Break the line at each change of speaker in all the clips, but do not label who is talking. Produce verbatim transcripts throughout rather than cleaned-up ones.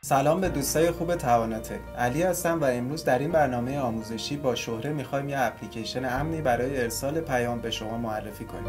سلام به دوستای خوب تواناتک. علی هستم و امروز در این برنامه آموزشی با شهره میخوایم یه اپلیکیشن امنی برای ارسال پیام به شما معرفی کنیم.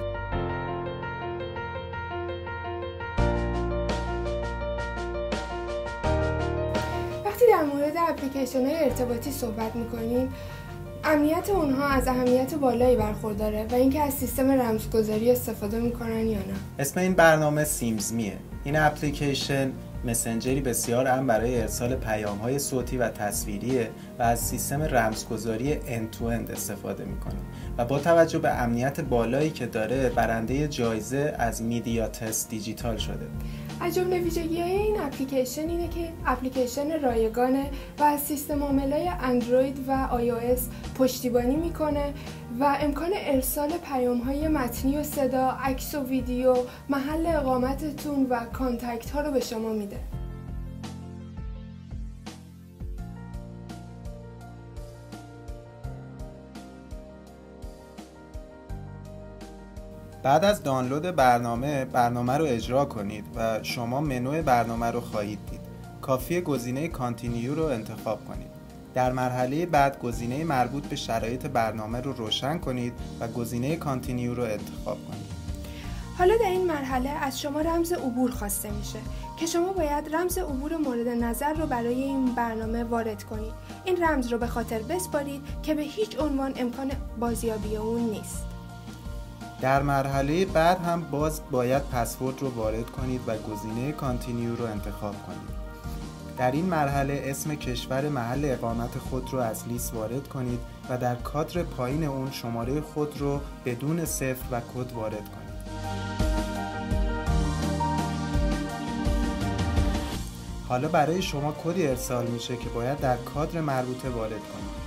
وقتی در مورد اپلیکیشن‌های ارتباطی صحبت می‌کنیم، امنیت اونها از اهمیت بالایی برخورداره و اینکه از سیستم رمزگذاری استفاده می‌کنن یا نه.
اسم این برنامه سیمزمیه. این اپلیکیشن مسنجری بسیار امن برای ارسال پیام‌های صوتی و تصویریه و از سیستم رمزگذاری end to end استفاده میکنه و با توجه به امنیت بالایی که داره برنده جایزه از میدیا تست دیجیتال شده.
از جمله ویژگی‌های این اپلیکیشن اینه که اپلیکیشن رایگانه و از سیستم عاملای اندروید و آی او اس پشتیبانی میکنه و امکان ارسال پیام‌های متنی و صدا، عکس و ویدیو، محل اقامتتون و کانتکت ها رو به شما میده.
بعد از دانلود برنامه، برنامه رو اجرا کنید و شما منوی برنامه رو خواهید دید. کافیه گزینه کانتینیو رو انتخاب کنید. در مرحله بعد گزینه مربوط به شرایط برنامه رو روشن کنید و گزینه کانتینیو رو انتخاب کنید.
حالا در این مرحله از شما رمز عبور خواسته میشه که شما باید رمز عبور مورد نظر رو برای این برنامه وارد کنید. این رمز رو به خاطر بسپارید که به هیچ عنوان امکان بازیابی اون نیست.
در مرحله بعد هم باز باید پسورد رو وارد کنید و گزینه کانتینیو رو انتخاب کنید. در این مرحله اسم کشور محل اقامت خود رو از لیست وارد کنید و در کادر پایین اون شماره خود رو بدون صفر و کد وارد کنید. حالا برای شما کدی ارسال میشه که باید در کادر مربوطه وارد کنید.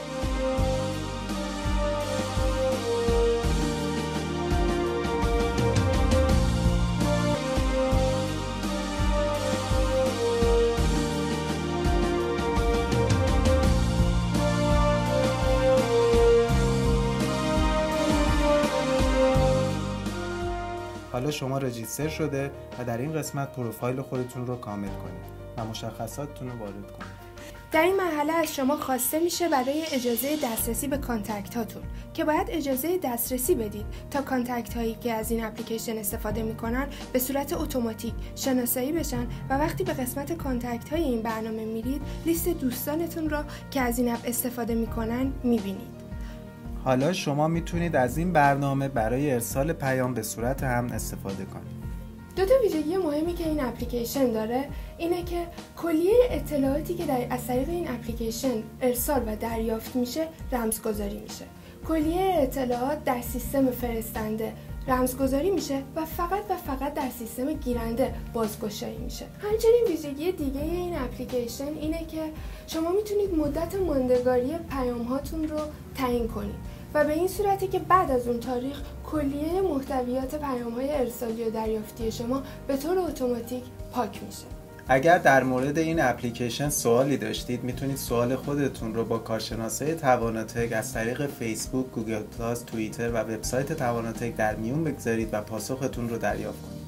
حالا شما رجیستر شده و در این قسمت پروفایل خودتون رو کامل کنید و مشخصاتتون رو وارد کنید.
در این مرحله از شما خواسته میشه برای اجازه دسترسی به کانتکت هاتون که باید اجازه دسترسی بدید تا کانتکت هایی که از این اپلیکیشن استفاده میکنن به صورت اتوماتیک شناسایی بشن و وقتی به قسمت کانتکت های این برنامه میرید لیست دوستانتون رو که از این اپ استفاده میکنن میبینید.
حالا شما میتونید از این برنامه برای ارسال پیام به صورت امن استفاده کنید.
دو تا ویژگی مهمی که این اپلیکیشن داره اینه که کلیه اطلاعاتی که در از طریق این اپلیکیشن ارسال و دریافت میشه رمزگذاری میشه. کلیه اطلاعات در سیستم فرستنده رمزگذاری میشه و فقط و فقط در سیستم گیرنده بازگشایی میشه. همچنین ویژگی دیگه این اپلیکیشن اینه که شما میتونید مدت ماندگاری پیام هاتون رو تعیین کنید و به این صورتی که بعد از اون تاریخ کلیه محتویات پیام های ارسالی و دریافتی شما به طور اتوماتیک پاک میشه.
اگر در مورد این اپلیکیشن سوالی داشتید میتونید سوال خودتون رو با کارشناسای تواناتک از طریق فیسبوک، گوگل پلاس، توییتر و وبسایت تواناتک در میون بگذارید و پاسختون رو دریافت کنید.